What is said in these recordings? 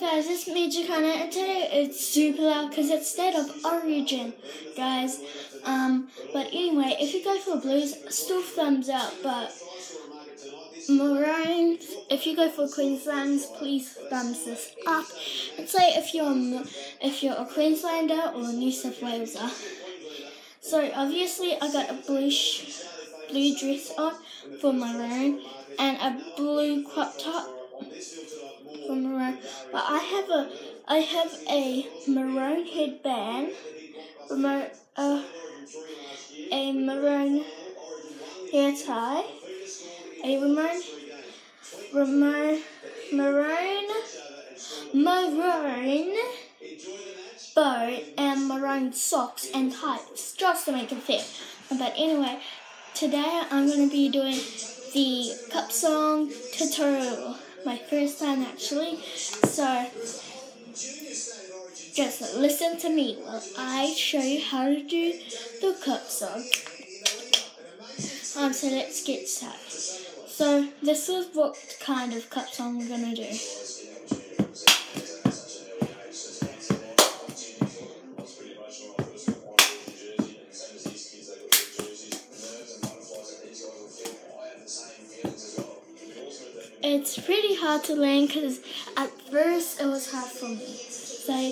Guys, this Major Connor, and today it's super loud because it's State of Origin, guys. But anyway, if you go for blues, still thumbs up. But maroons, if you go for Queenslands, please thumbs this up. And say if you're a Queenslander or a New South Waleser. So obviously, I got a blue dress on for maroon and a blue crop top. Maroon, but I have a maroon headband, a maroon hair tie, a maroon bow, and maroon socks and tights, just to make it fit. But anyway, today I'm going to be doing the cup song tutorial. My first time actually, so just listen to me while I show you how to do the cup song. So let's get started. So this is what kind of cup song we're gonna do. It's pretty hard to learn because at first it was hard for me. So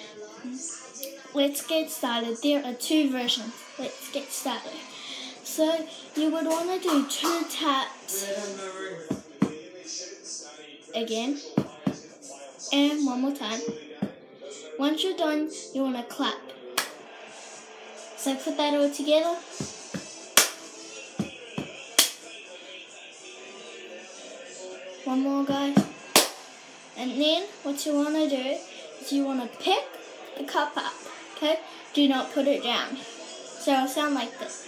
let's get started. There are two versions. Let's get started. So you would want to do 2 taps again and one more time. Once you're done, you want to clap. So put that all together. One more, guys. And then what you want to do is you want to pick the cup up, okay? Do not put it down. So it'll sound like this.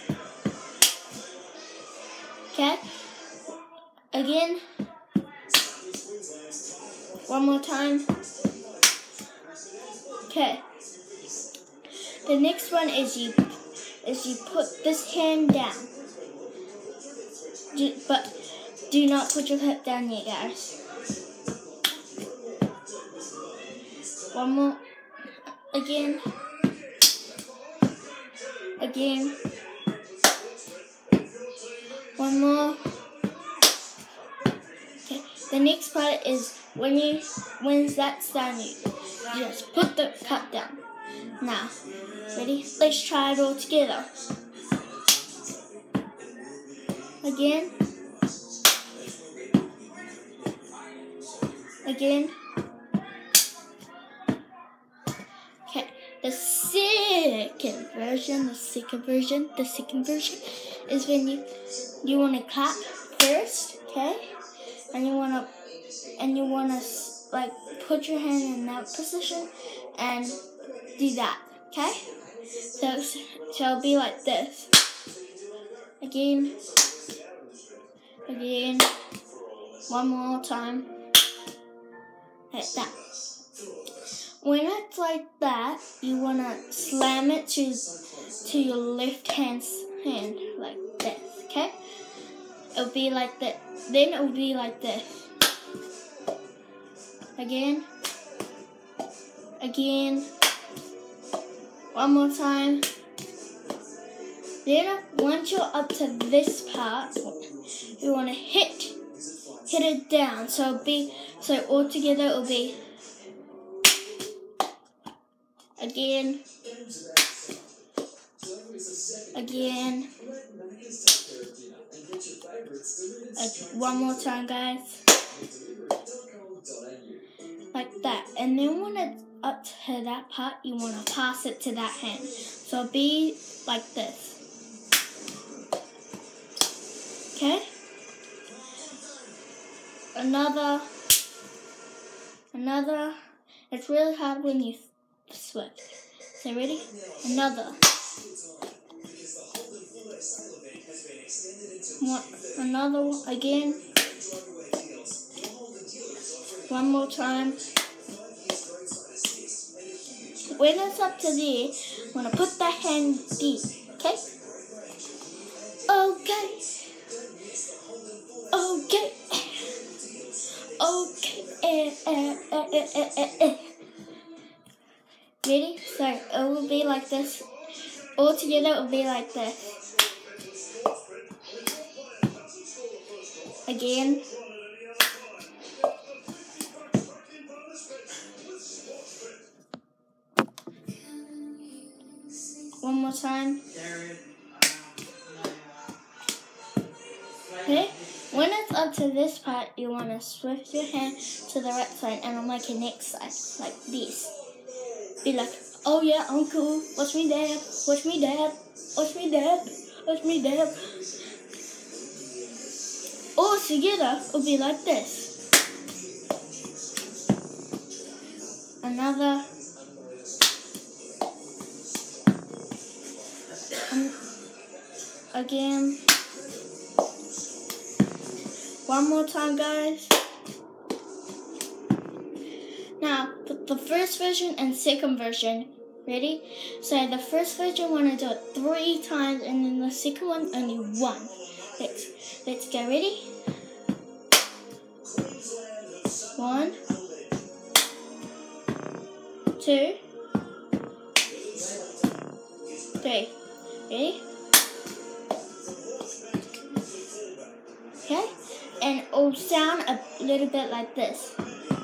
Okay? Again. One more time. Okay. The next one is you put this hand down. But do not put your hip down yet, guys. One more. Again. One more. Okay. The next part is when that's done, you just put the cup down. Now, ready? Let's try it all together. Again. Okay, the second version is when you want to clap first, okay? And you want to like put your hand in that position and do that, okay? So it'll be like this. Again. One more time. Like that. When it's like that, you want to slam it to your left hand like this, okay? It'll be like that. Then it'll be like this. Again. One more time. Then once you're up to this part, you want to hit it down. So all together it'll be again. One more time, guys. Like that. And then when it's up to that part, you want to pass it to that hand. So it'll be like this. Okay? Another. It's really hard when you switch. So ready? Another. Another one again. One more time. When it's up to there, you want to put that hand deep. Okay? Okay. Ready? So it will be like this. All together it will be like this. Again. One more time. Okay? When it's up to this part, you want to switch your hand to the right side and on like your next side, like this. Be like, oh yeah, I'm cool. Watch me dab, watch me dab, watch me dab, watch me dab. All together will be like this. Another. Again. One more time, guys. Now, the first version and second version. Ready? So the first version, want to do it 3 times, and then the second one only 1. Let's go. Ready? 1, 2, 3. Ready? Okay? And it will sound a little bit like this.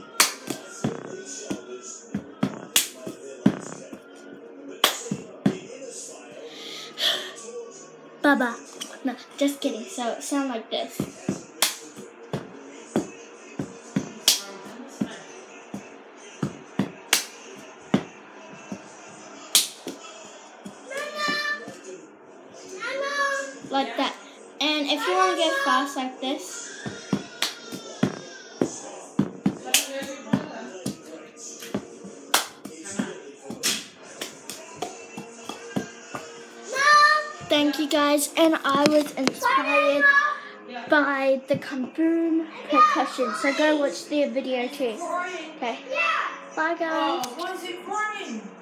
Baba. No, just kidding. So it sounds like this. Like that. And if you want to get fast like this. Thank you guys, and I was inspired by the Kaboom percussion, so go watch their video too. Okay, bye guys. What's it crying?